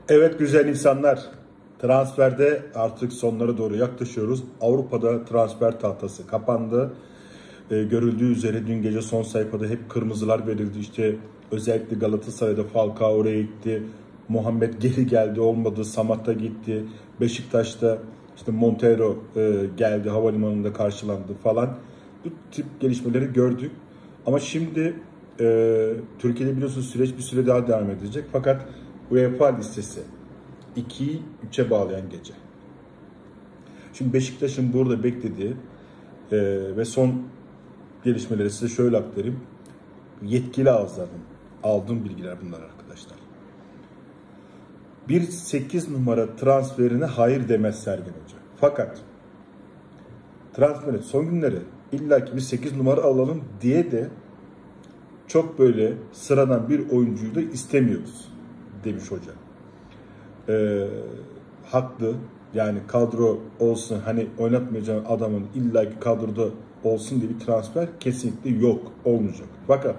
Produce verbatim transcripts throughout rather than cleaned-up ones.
Evet güzel insanlar, transferde artık sonlara doğru yaklaşıyoruz. Avrupa'da transfer tahtası kapandı. Ee, görüldüğü üzere dün gece son sayfada hep kırmızılar verildi. İşte özellikle Galatasaray'da Falcao oraya gitti. Muhammed geri geldi, olmadı. Samatta gitti. Beşiktaş'ta işte Montero e, geldi, havalimanında karşılandı falan. Bu tip gelişmeleri gördük. Ama şimdi e, Türkiye'de biliyorsunuz süreç bir süre daha devam edecek. Fakat UEFA listesi ikiyi üçe bağlayan gece. Şimdi Beşiktaş'ın burada beklediği e, ve son gelişmeleri size şöyle aktarayım. Yetkili ağızlardan aldığım bilgiler bunlar arkadaşlar. Bir sekiz numara transferine hayır demez Sergen Hoca. Fakat transferin son günleri illaki bir sekiz numara alalım diye de çok böyle sıradan bir oyuncuyu da istemiyoruz demiş hoca. Ee, haklı. Yani kadro olsun, hani oynatmayacağın adamın illaki kadroda olsun diye bir transfer kesinlikle yok, olmayacak. Fakat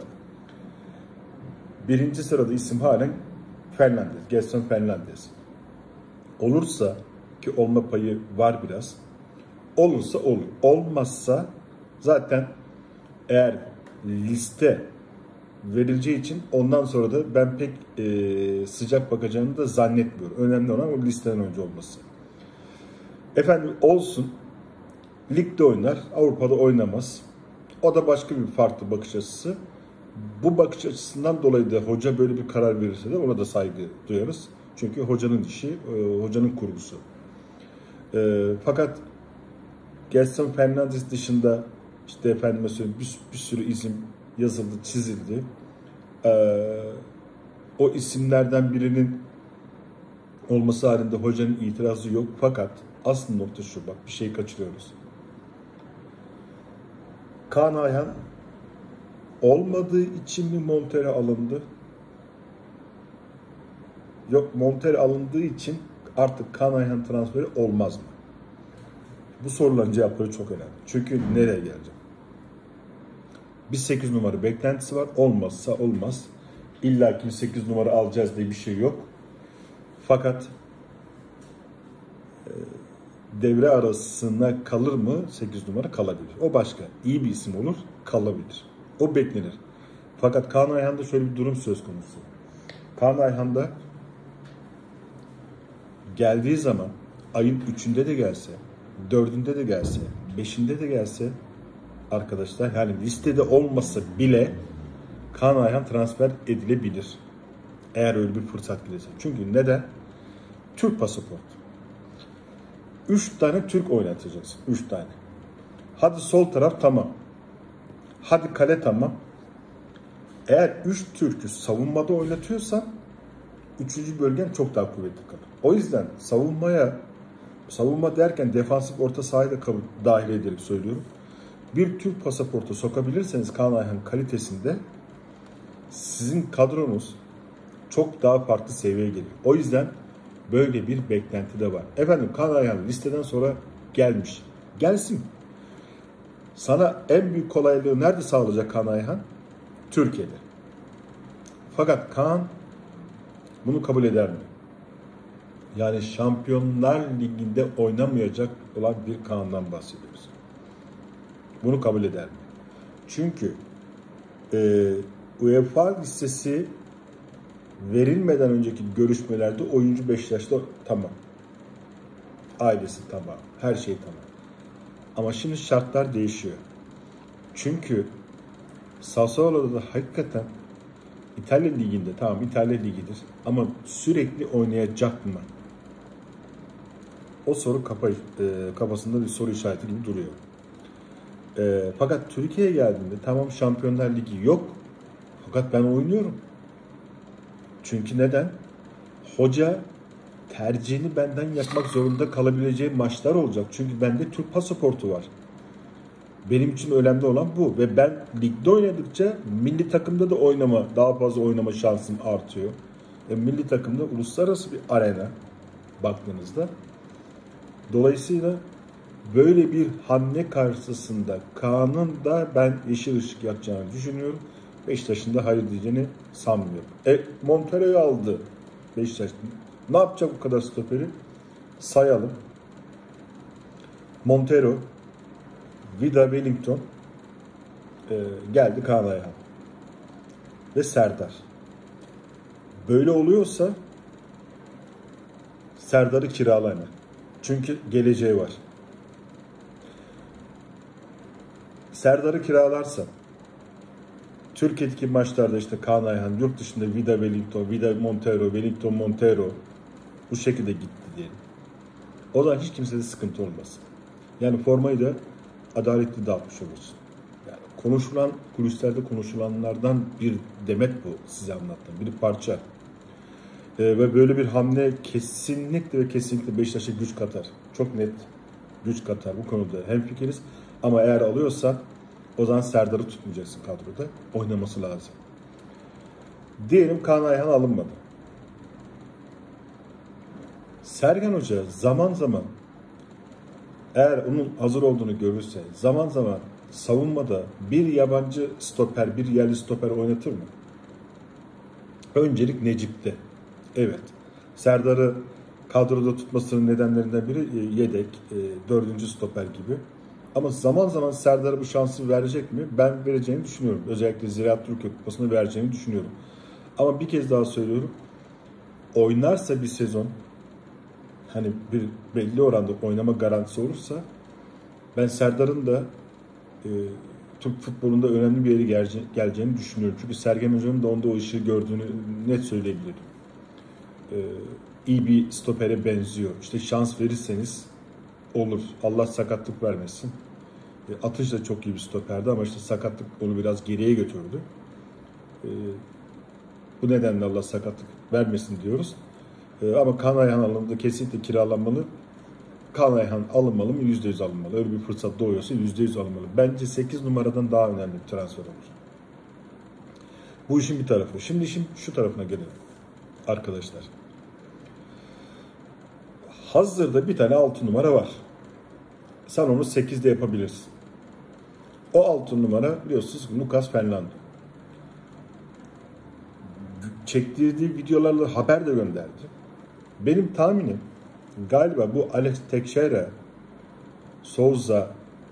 birinci sırada isim halen Fernandes, Gelson Fernandes. Olursa, ki olma payı var biraz, olursa olur. Olmazsa zaten eğer liste verileceği için ondan sonra da ben pek e, sıcak bakacağını da zannetmiyorum. Önemli olan o listeden önce olması. Efendim olsun, ligde oynar, Avrupa'da oynamaz. O da başka bir farklı bakış açısı. Bu bakış açısından dolayı da hoca böyle bir karar verirse de ona da saygı duyarız. Çünkü hocanın işi, e, hocanın kurgusu. E, fakat Gelson Fernandes dışında işte efendime söyleyeyim bir, bir sürü isim yazıldı, çizildi. Ee, o isimlerden birinin olması halinde hocanın itirazı yok. Fakat asıl nokta şu, bak bir şey kaçırıyoruz. Kaan Ayhan olmadığı için mi Montero alındı? Yok, Montero alındığı için artık Kaan Ayhan transferi olmaz mı? Bu soruların cevapları çok önemli. Çünkü nereye geleceğim? Bir sekiz numara beklentisi var. Olmazsa olmaz. İlla ki sekiz numara alacağız diye bir şey yok. Fakat e, devre arasına kalır mı? sekiz numara kalabilir. O başka. İyi bir isim olur. Kalabilir. O beklenir. Fakat Kaan Ayhan'da şöyle bir durum söz konusu. Kaan Ayhan'da geldiği zaman ayın üçünde de gelse, dördünde de gelse, beşinde de gelse arkadaşlar, yani listede olmasa bile Kaan Ayhan transfer edilebilir. Eğer öyle bir fırsat gelirse. Çünkü neden? Türk pasaportu. Üç tane Türk oynatacaksın. Üç tane. Hadi sol taraf tamam. Hadi kale tamam. Eğer üç Türk'ü savunmada oynatıyorsan üçüncü bölgen çok daha kuvvetli kalır. O yüzden savunmaya, savunma derken defansif orta sahayı da dahil ederek söylüyorum. Bir Türk pasaportu sokabilirseniz Kaan Ayhan kalitesinde sizin kadronuz çok daha farklı seviyeye gelir. O yüzden böyle bir beklenti de var. Efendim Kaan Ayhan listeden sonra gelmiş. Gelsin. Sana en büyük kolaylığı nerede sağlayacak Kaan Ayhan? Türkiye'de. Fakat Kaan bunu kabul eder mi? Yani Şampiyonlar Ligi'nde oynamayacak olan bir Kaan'dan bahsediyoruz. Bunu kabul eder mi? Çünkü e, UEFA listesi verilmeden önceki görüşmelerde oyuncu Beşiktaş'ta tamam. Ailesi tamam. Her şey tamam. Ama şimdi şartlar değişiyor. Çünkü Sassuolo'da da hakikaten İtalya Ligi'nde, tamam İtalya Ligi'dir ama sürekli oynayacak mı? O soru kafa, e, kafasında bir soru işareti gibi duruyor. E, fakat Türkiye'ye geldiğinde tamam Şampiyonlar Ligi yok. Fakat ben oynuyorum. Çünkü neden? Hoca tercihini benden yapmak zorunda kalabileceği maçlar olacak. Çünkü bende Türk pasaportu var. Benim için önemli olan bu. Ve ben ligde oynadıkça milli takımda da oynama, daha fazla oynama şansım artıyor. E, milli takımda uluslararası bir arena baktığınızda. Dolayısıyla böyle bir hamle karşısında Kaan'ın da ben yeşil ışık yakacağını düşünüyorum. Beşiktaş'ın da hayır diyeceğini sanmıyorum. E, Montero'yu aldı Beşiktaş. Ne yapacak bu kadar stoperi? Sayalım. Montero, Vida, Wellington, e, geldi Kaan Ayhan ve Serdar. Böyle oluyorsa Serdar'ı kirala hemen. Çünkü geleceği var. Serdar'ı kiralarsa Türkiye'deki maçlarda işte Kaan Ayhan, yurt dışında Vida, Wellington, Vida, Montero, Wellington, Montero bu şekilde gitti diyelim. O zaman hiç kimsede sıkıntı olmaz. Yani formayı da adaletli dağıtmış olursun. Yani konuşulan, kulislerde konuşulanlardan bir demet bu size anlattığım. Bir parça. Ee, ve böyle bir hamle kesinlikle ve kesinlikle Beşiktaş'a güç katar. Çok net güç katar bu konuda hemfikiriz. Ama eğer alıyorsan o zaman Serdar'ı tutmayacaksın kadroda. Oynaması lazım. Diyelim Kaan Ayhan alınmadı. Sergen Hoca zaman zaman eğer onun hazır olduğunu görürse zaman zaman savunmada bir yabancı stoper, bir yerli stoper oynatır mı? Öncelik Necip'te. Evet. Serdar'ı kadroda tutmasının nedenlerinden biri yedek, dördüncü stoper gibi. Ama zaman zaman Serdar'a bu şansı verecek mi? Ben vereceğini düşünüyorum. Özellikle Ziraat Türkiye Kupası'nı vereceğini düşünüyorum. Ama bir kez daha söylüyorum. Oynarsa bir sezon, hani bir belli oranda oynama garantisi olursa ben Serdar'ın da e, Türk futbolunda önemli bir yere gelece geleceğini düşünüyorum. Çünkü Sergen Hoca'nın da onda o işi gördüğünü net söyleyebilirim. E, iyi bir stopere benziyor. İşte şans verirseniz olur. Allah sakatlık vermesin. E, Atış da çok iyi bir stoperdi ama işte sakatlık onu biraz geriye götürdü. E, bu nedenle Allah sakatlık vermesin diyoruz. E, ama Kaan Ayhan alımında kesinlikle kiralanmalı. Kaan Ayhan alınmalı mı? yüzde yüz alınmalı. Öyle bir fırsat doğuyorsa yüzde yüz alınmalı. Bence sekiz numaradan daha önemli bir transfer olur. Bu işin bir tarafı. Şimdi işin şu tarafına gelelim. Arkadaşlar. Hazırda bir tane altı numara var. Sen onu sekizde yapabilirsin. O altı numara biliyorsunuz Lucas Fernando. Çektirdiği videolarla haber de gönderdi. Benim tahminim galiba bu Alex Teixeira, Souza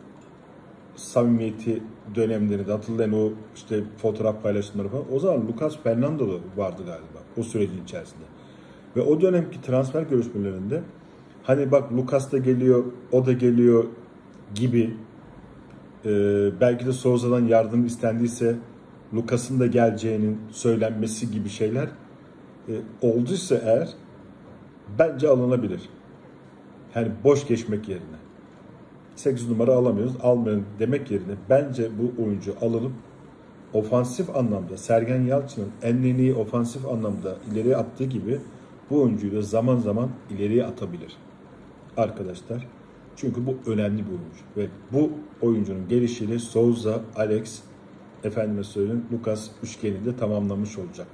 samimiyeti dönemlerinde hatırlayın o işte fotoğraf paylaşımları falan. O zaman Lucas Fernando vardı galiba o sürecin içerisinde. Ve o dönemki transfer görüşmelerinde hani bak Lucas da geliyor, o da geliyor gibi e, belki de Souza'dan yardım istendiyse Lucas'ın da geleceğinin söylenmesi gibi şeyler e, olduysa eğer bence alınabilir. Yani boş geçmek yerine. sekiz numara alamıyoruz, almayın demek yerine bence bu oyuncu alınıp ofansif anlamda Sergen Yalçın'ın enleniği ofansif anlamda ileriye attığı gibi bu oyuncuyu da zaman zaman ileriye atabilir. Arkadaşlar. Çünkü bu önemli bir oyuncu. Ve bu oyuncunun gelişiyle Souza, Alex, efendime söyleyeyim Lucas üçgenini de tamamlamış olacak.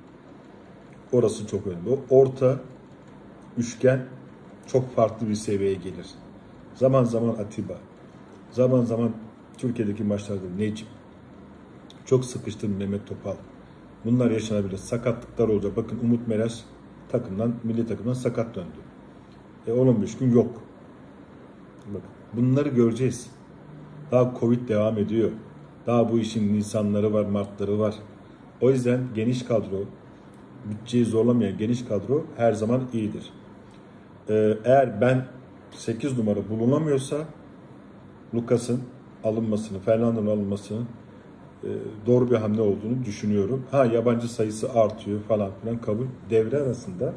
Orası çok önemli. O orta üçgen çok farklı bir seviyeye gelir. Zaman zaman Atiba, zaman zaman Türkiye'deki maçlarda Necip, çok sıkıştı Mehmet Topal. Bunlar yaşanabilir. Sakatlıklar olacak. Bakın Umut Meraş takımdan, milli takımdan sakat döndü. E on beş gün yok. Bakın bunları göreceğiz. Daha Covid devam ediyor. Daha bu işin Nisanları var, Martları var. O yüzden geniş kadro, bütçeyi zorlamayan geniş kadro her zaman iyidir. Ee, eğer ben sekiz numara bulunamıyorsa Lucas'ın alınmasını, Fernando'nun alınmasının e, doğru bir hamle olduğunu düşünüyorum. Ha yabancı sayısı artıyor falan filan kabul. Devre arasında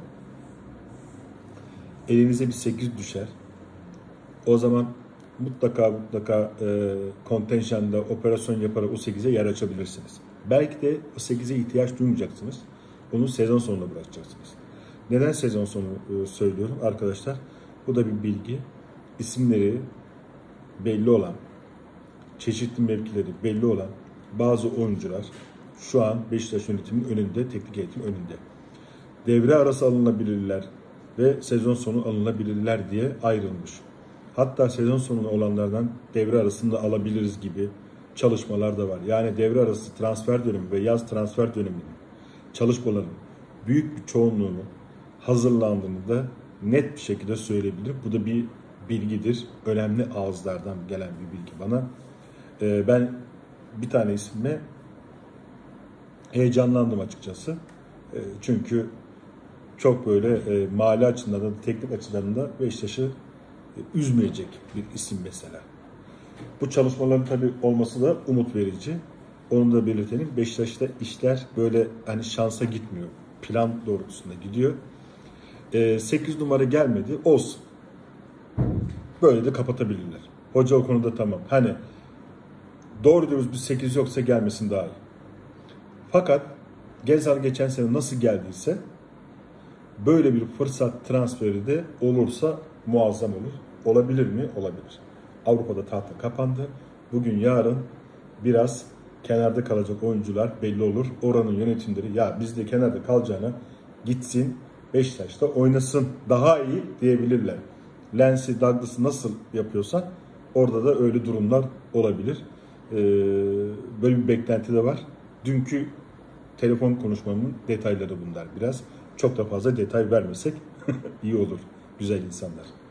elinize bir sekiz düşer. O zaman mutlaka mutlaka e, kontenjanda operasyon yaparak o sekize yer açabilirsiniz. Belki de o sekize ihtiyaç duymayacaksınız. Onu sezon sonuna bırakacaksınız. Neden sezon sonu e, söylüyorum arkadaşlar? Bu da bir bilgi. İsimleri belli olan, çeşitli mevkileri belli olan bazı oyuncular şu an Beşiktaş yönetiminin önünde, teknik eğitim önünde. Devre arası alınabilirler ve sezon sonu alınabilirler diye ayrılmış. Hatta sezon sonu olanlardan devre arasında alabiliriz gibi çalışmalar da var. Yani devre arası transfer dönemi ve yaz transfer döneminin çalışmalarının büyük bir çoğunluğunu hazırlandığını da net bir şekilde söyleyebilirim. Bu da bir bilgidir. Önemli ağızlardan gelen bir bilgi bana. Ee, ben bir tane isme heyecanlandım açıkçası. Ee, çünkü çok böyle e, mali açıdan da teknik açıdan da Beşiktaş'ı e, üzmeyecek bir isim mesela. Bu çalışmaların tabii olması da umut verici. Onu da belirtelim. Beşiktaş'ta işler böyle hani şansa gitmiyor. Plan doğrultusunda gidiyor. E, sekiz numara gelmedi. Olsun. Böyle de kapatabilirler. Hoca o konuda tamam. Hani doğru diyoruz, bir sekiz yoksa gelmesin daha iyi. Fakat Gezal geçen sene nasıl geldiyse böyle bir fırsat transferi de olursa muazzam olur. Olabilir mi? Olabilir. Avrupa'da tahta kapandı. Bugün yarın biraz kenarda kalacak oyuncular belli olur. Oranın yönetimleri ya bizde kenarda kalacağına gitsin Beşiktaş'ta oynasın daha iyi diyebilirler. Lens'i, Douglas'ı nasıl yapıyorsan orada da öyle durumlar olabilir. Ee, böyle bir beklenti de var. Dünkü telefon konuşmamın detayları bunlar biraz. Çok da fazla detay vermesek iyi olur güzel insanlar.